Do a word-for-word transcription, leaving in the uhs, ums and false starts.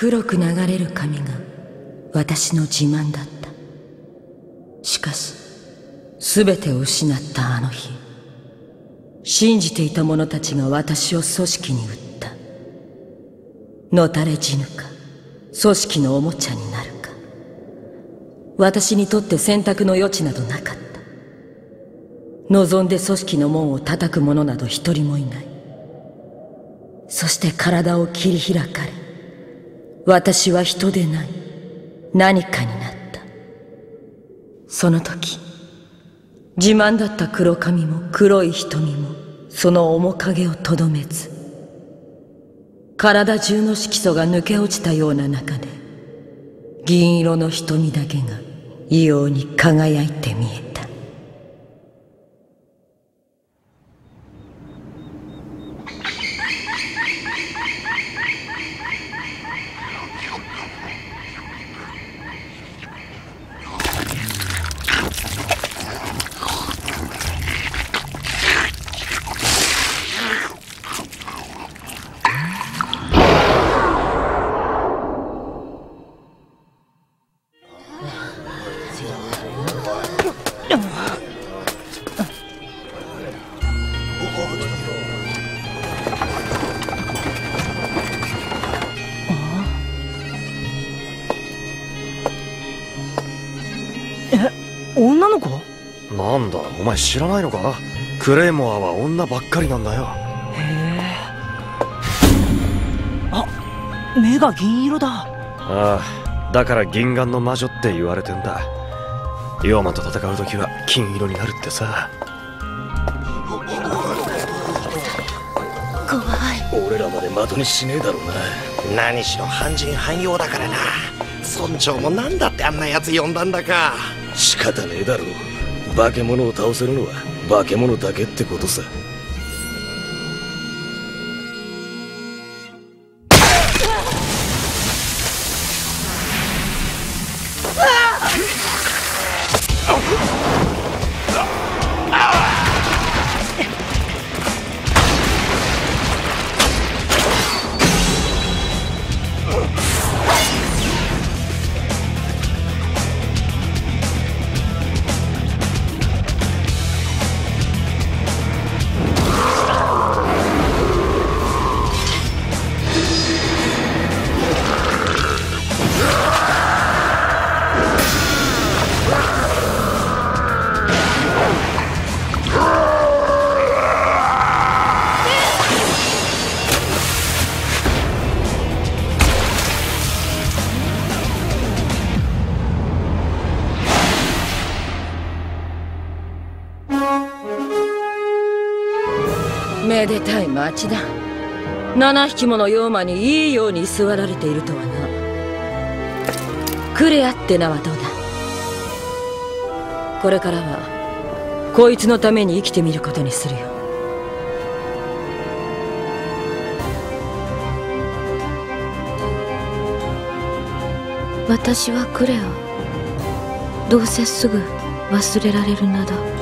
黒く流れる髪が私の自慢だった。しかし全てを失ったあの日、信じていた者たちが私を組織に売った。のたれ死ぬか組織のおもちゃになるか、私にとって選択の余地などなかった。望んで組織の門を叩く者など一人もいない。そして体を切り開かれ、私は人でない何かになった。その時、自慢だった黒髪も黒い瞳もその面影をとどめず、体中の色素が抜け落ちたような中で、銀色の瞳だけが異様に輝いて見えた。 女の子？ なんだ、お前知らないのか？クレイモアは女ばっかりなんだよ。 へえ。あ、目が銀色だ。 ああ、だから銀眼の魔女って言われてんだ。ヨーマと戦う時は金色になるってさ。 怖い。 俺らまで的にしねえだろうな。何しろ半人半妖だからな。村長もなんだってあんなやつ呼んだんだか。仕方ねえだろう。化け物を倒せるのは化け物だけってことさ。 めでたい町だ。七匹もの妖魔にいいように居座られているとはな。クレアって名はどうだ？これからはこいつのために生きてみることにするよ。 私はクレア。どうせすぐ忘れられる名だ。